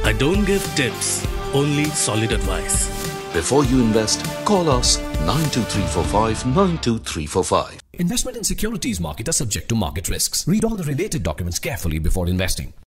I don't give tips, only solid advice. Before you invest, call us 92345 92345. Investment in securities market are subject to market risks. Read all the related documents carefully before investing.